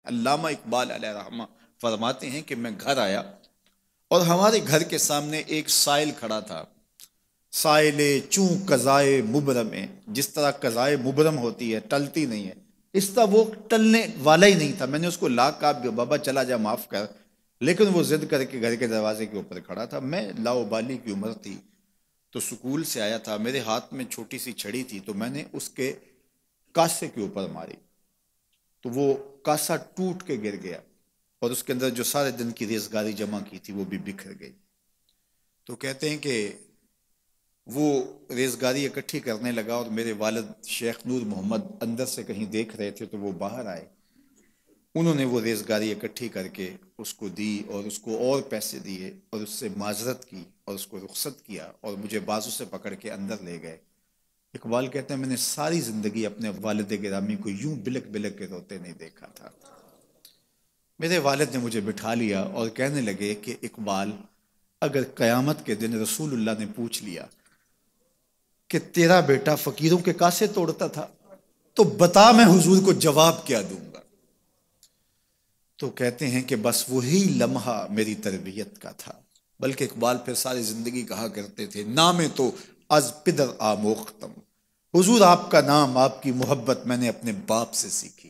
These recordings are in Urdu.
علامہ اقبال علیہ رحمہ فرماتے ہیں کہ میں گھر آیا اور ہمارے گھر کے سامنے ایک سائل کھڑا تھا. سائل چوں قضائے مبرم ہے، جس طرح قضائے مبرم ہوتی ہے، ٹلتی نہیں ہے، اس طرح وہ ٹلنے والا ہی نہیں تھا. میں نے اس کو لا کہا بابا چلا جا معاف کر، لیکن وہ ضد کر کے گھر کے دروازے کے اوپر کھڑا تھا. میں لاؤبالی کی عمر تھی تو سکول سے آیا تھا، میرے ہاتھ میں چھوٹی سی چھڑی تھی، تو میں نے اس کے کاسے کے اوپر ماری تو وہ کاسا ٹوٹ کے گر گیا اور اس کے اندر جو سارے دن کی ریزگاری جمع کی تھی وہ بھی بکھر گئی. تو کہتے ہیں کہ وہ ریزگاری اکٹھی کرنے لگا اور میرے والد شیخ نور محمد اندر سے کہیں دیکھ رہے تھے تو وہ باہر آئے. انہوں نے وہ ریزگاری اکٹھی کر کے اس کو دی اور اس کو اور پیسے دیے اور اس سے معذرت کی اور اس کو رخصت کیا اور مجھے بازو سے پکڑ کے اندر لے گئے. اقبال کہتے ہیں میں نے ساری زندگی اپنے والد گرامی کو یوں بلک بلک کے روتے نہیں دیکھا تھا. میرے والد نے مجھے بٹھا لیا اور کہنے لگے کہ اقبال، اگر قیامت کے دن رسول اللہ نے پوچھ لیا کہ تیرا بیٹا فقیروں کے کاسے توڑتا تھا تو بتا میں حضور کو جواب کیا دوں گا. تو کہتے ہیں کہ بس وہی لمحہ میری تربیت کا تھا. بلکہ اقبال پھر ساری زندگی کہا کرتے تھے نام تو از پدر آموختم، حضور آپ کا نام، آپ کی محبت میں نے اپنے باپ سے سیکھی.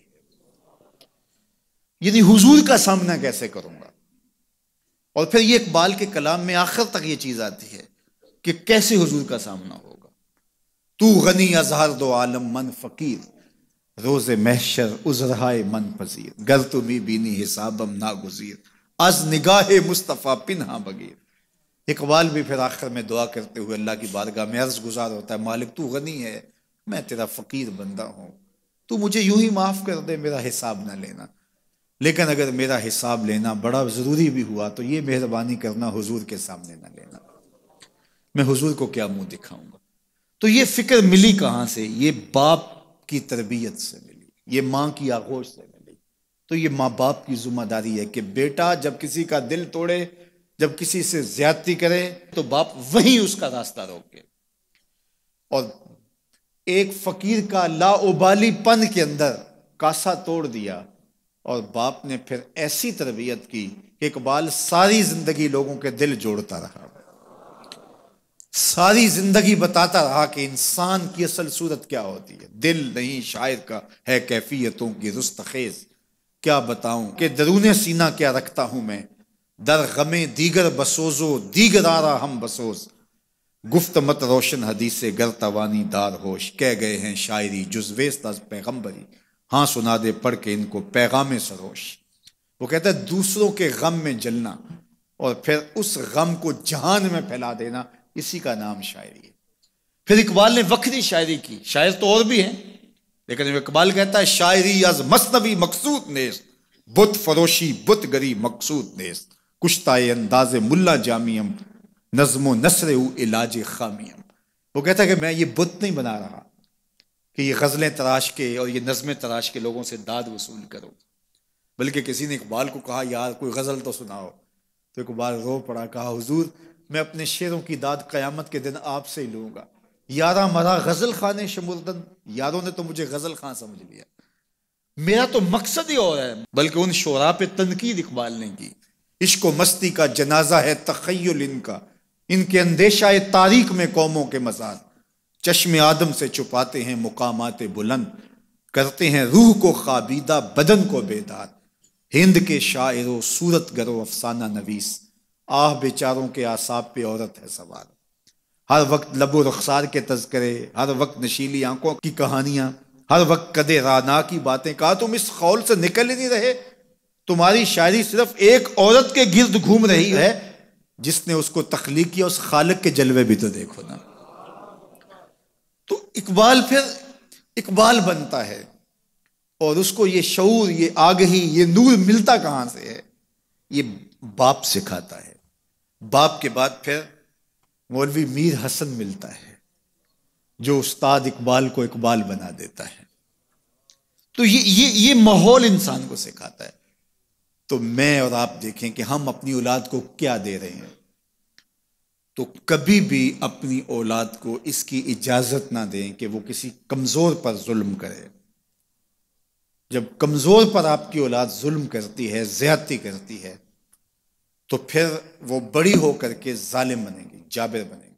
یعنی حضور کا سامنا کیسے کروں گا. اور پھر یہ اقبال کے کلام میں آخر تک یہ چیز آتی ہے کہ کیسے حضور کا سامنا ہوگا. تو غنی از ہر دو عالم من فقیر، روز محشر عذرہائے من پذیر، گر تو می بینی حسابم ناگزیر، از نگاہ مصطفیٰ پنہا بگیر. اقبال بھی پھر آخر میں دعا کرتے ہوئے اللہ کی بارگاہ میں عرض گزار ہوتا ہے مالک تو غنی ہے، میں تیرا فقیر بندہ ہوں، تو مجھے یوں ہی معاف کر دے، میرا حساب نہ لینا. لیکن اگر میرا حساب لینا بڑا ضروری بھی ہوا تو یہ مہربانی کرنا حضور کے سامنے نہ لینا، میں حضور کو کیا منہ دکھاؤں گا. تو یہ فکر ملی کہاں سے؟ یہ باپ کی تربیت سے ملی، یہ ماں کی آغوش سے ملی. تو یہ ماں باپ کی ذمہ داری ہے کہ بیٹا جب کسی کا دل توڑے، جب کسی سے زیادتی کرے تو باپ وہیں اس کا راستہ روکے. اور ایک فقیر کا لاؤبالی پن کے اندر کاسا توڑ دیا اور باپ نے پھر ایسی تربیت کی کہ اقبال ساری زندگی لوگوں کے دل جوڑتا رہا، ساری زندگی بتاتا رہا کہ انسان کی اصل صورت کیا ہوتی ہے. دل نہیں شاعر کا ہے کیفیتوں کی رستخیز، کیا بتاؤں کہ درون سینہ کیا رکھتا ہوں میں، در غم دیگر بسوزو دیگر آرا ہم بسوز، گفت مت روشن حدیث گر توانی دار ہوش، کہہ گئے ہیں شاعری جزویست از پیغمبری، ہاں سنا دے پڑھ کے ان کو پیغام سروش. وہ کہتا ہے دوسروں کے غم میں جلنا اور پھر اس غم کو جہان میں پھیلا دینا، اسی کا نام شاعری ہے. پھر اقبال نے وکری شاعری کی، شاعر تو اور بھی ہیں لیکن اقبال کہتا ہے شاعری از مثنوی مقصود نیست، بت فروشی بت گری مقصود نیست، کشتائے انداز ملا جامیم، نظم و نثر او علاج خامیم. وہ کہتا ہے کہ میں یہ بت نہیں بنا رہا کہ یہ غزلیں تراش کے اور یہ نظمیں تراش کے لوگوں سے داد وصول کرو. بلکہ کسی نے اقبال کو کہا یار کوئی غزل تو سناؤ، تو اقبال رو پڑا، کہا حضور میں اپنے شعروں کی داد قیامت کے دن آپ سے ہی لوں گا. یارا مرا غزل خانے شمردن، یاروں نے تو مجھے غزل خاں سمجھ لیا، میرا تو مقصد ہی اور ہے. بلکہ ان شعراء پہ تنقید اقبال نے کی، عشق و مستی کا جنازہ ہے تخیل ان کے اندیشہ تاریخ میں قوموں کے مزار، چشم آدم سے چھپاتے ہیں مقامات بلند، کرتے ہیں روح کو خوابیدہ بدن کو بیدار. ہند کے شاعر و صورت گر و افسانہ نویس، آہ بیچاروں کے اعصاب پہ عورت ہے سوار. ہر وقت لب و رخسار کے تذکرے، ہر وقت نشیلی آنکھوں کی کہانیاں، ہر وقت قدِ رانا کی باتیں. کہا تم اس خول سے نکل ہی نہیں رہے، تمہاری شاعری صرف ایک عورت کے گرد گھوم رہی ہے جس نے اس کو تخلیق کیا، اس خالق کے جلوے بھی تو دیکھو نا. تو اقبال پھر اقبال بنتا ہے اور اس کو یہ شعور، یہ آگہی، یہ نور ملتا کہاں سے ہے؟ یہ باپ سکھاتا ہے. باپ کے بعد پھر مولوی میر حسن ملتا ہے جو استاد اقبال کو اقبال بنا دیتا ہے. تو یہ ماحول انسان کو سکھاتا ہے. تو میں اور آپ دیکھیں کہ ہم اپنی اولاد کو کیا دے رہے ہیں. تو کبھی بھی اپنی اولاد کو اس کی اجازت نہ دیں کہ وہ کسی کمزور پر ظلم کرے. جب کمزور پر آپ کی اولاد ظلم کرتی ہے، زیادتی کرتی ہے، تو پھر وہ بڑی ہو کر کے ظالم بنے گی، جابر بنے گی۔